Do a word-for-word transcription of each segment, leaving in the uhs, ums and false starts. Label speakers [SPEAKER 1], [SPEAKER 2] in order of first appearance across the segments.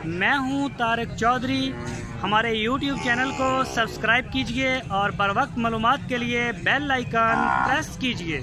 [SPEAKER 1] मैं हूं तारिक चौधरी। हमारे यूट्यूब चैनल को सब्सक्राइब कीजिए और बर वक्त मालूमात के लिए बेल आइकन प्रेस कीजिए।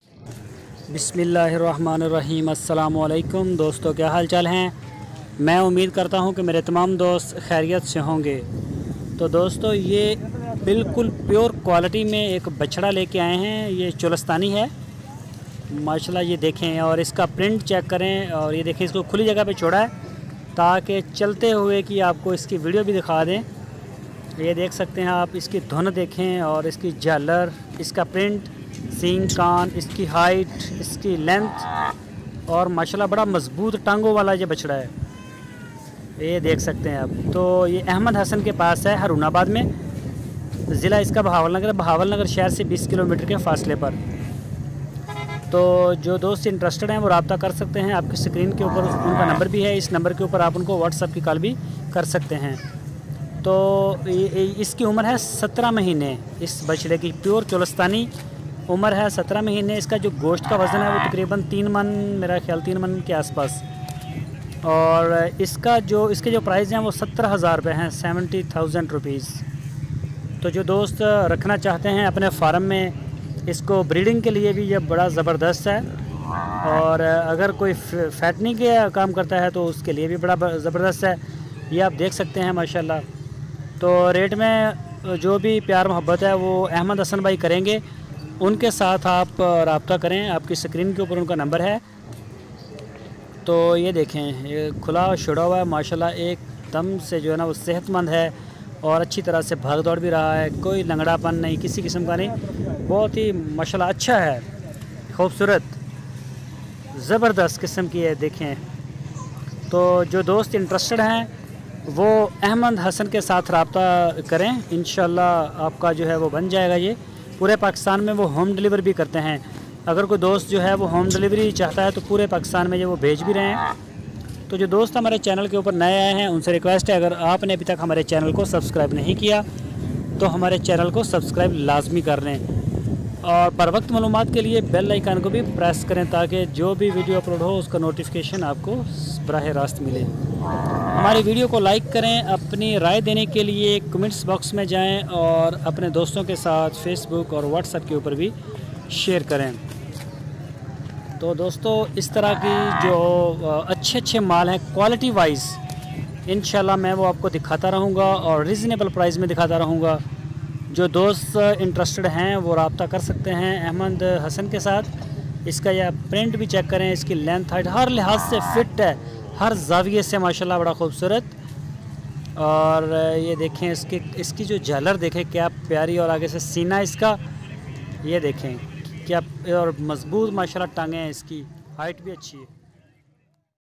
[SPEAKER 1] बिस्मिल्लाहिर्रहमानिर्रहीम। अस्सलाम वालेकुम दोस्तों, क्या हाल चाल हैं? मैं उम्मीद करता हूं कि मेरे तमाम दोस्त खैरियत से होंगे। तो दोस्तों, ये बिल्कुल प्योर क्वालिटी में एक बछड़ा लेके आए हैं। ये चोलस्तानी है माशाल्लाह। ये देखें और इसका प्रिंट चेक करें, और ये देखें इसको खुली जगह पे छोड़ा है ताकि चलते हुए कि आपको इसकी वीडियो भी दिखा दें। ये देख सकते हैं आप, इसकी धुन देखें और इसकी झालर, इसका प्रिंट, सींग, कान, इसकी हाइट, इसकी लेंथ, और माशाल्लाह बड़ा मजबूत टांगों वाला ये बछड़ा है। ये देख सकते हैं आप। तो ये अहमद हसन के पास है, हरुणाबाद में। ज़िला इसका बहावल नगर, बहावल नगर शहर से बीस किलोमीटर के फासले पर। तो जो दोस्त इंटरेस्टेड हैं वो रब्ता कर सकते हैं। आपकी स्क्रीन के ऊपर उनका नंबर भी है। इस नंबर के ऊपर आप उनको व्हाट्सएप की कॉल भी कर सकते हैं। तो इसकी उम्र है सत्रह महीने। इस बछड़े की प्योर चोलस्तानी उम्र है सत्रह महीने। इसका जो गोश्त का वज़न है वो तकरीबन तीन मन, मेरा ख्याल तीन मन के आसपास। और इसका जो इसके जो प्राइस हैं वो सत्तर हज़ार रुपये हैं, सेवेंटी थाउजेंड रुपीज़। तो जो दोस्त रखना चाहते हैं अपने फार्म में, इसको ब्रीडिंग के लिए भी ये बड़ा ज़बरदस्त है। और अगर कोई फैटनिंग के काम करता है तो उसके लिए भी बड़ा ज़बरदस्त है। ये आप देख सकते हैं माशाल्लाह। तो रेट में जो भी प्यार मोहब्बत है वो अहमद हसन भाई करेंगे। उनके साथ आप रब्ता करें। आपकी स्क्रीन के ऊपर उनका नंबर है। तो ये देखें, ये खुला छुड़ा हुआ है माशाल्लाह, एकदम से जो है ना वो सेहतमंद है और अच्छी तरह से भाग दौड़ भी रहा है। कोई लंगड़ापन नहीं, किसी किस्म का नहीं। बहुत ही माशाल्लाह अच्छा है, खूबसूरत, ज़बरदस्त किस्म की है। देखें, तो जो दोस्त इंटरेस्टेड हैं वो अहमद हसन के साथ रब्ता करें। इंशाल्लाह आपका जो है वो बन जाएगा। ये पूरे पाकिस्तान में वो होम डिलीवर भी करते हैं। अगर कोई दोस्त जो है वो होम डिलीवरी चाहता है तो पूरे पाकिस्तान में ये वो भेज भी रहे हैं। तो जो दोस्त हमारे चैनल के ऊपर नए आए हैं उनसे रिक्वेस्ट है, अगर आपने अभी तक हमारे चैनल को सब्सक्राइब नहीं किया तो हमारे चैनल को सब्सक्राइब लाजमी कर लें, और बर वक्त मालूमात के लिए बेल आइकन को भी प्रेस करें ताकि जो भी वीडियो अपलोड हो उसका नोटिफिकेशन आपको बराह रास्त मिले। हमारी वीडियो को लाइक करें। अपनी राय देने के लिए कमेंट्स बॉक्स में जाएं और अपने दोस्तों के साथ फेसबुक और व्हाट्सएप के ऊपर भी शेयर करें। तो दोस्तों, इस तरह की जो अच्छे अच्छे माल हैं क्वालिटी वाइज, इंशाल्लाह मैं वो आपको दिखाता रहूँगा और रीज़नेबल प्राइस में दिखाता रहूँगा। जो दोस्त इंटरेस्टेड हैं वो रब्ता कर सकते हैं अहमद हसन के साथ। इसका यह प्रिंट भी चेक करें, इसकी लेंथ, हाइट हर लिहाज से फ़िट है, हर जाविये से माशाल्लाह बड़ा खूबसूरत। और ये देखें, इसकी इसकी जो झालर देखें क्या प्यारी, और आगे से सीना इसका ये देखें क्या, और मजबूत माशाल्लाह टांगे हैं, इसकी हाइट भी अच्छी है।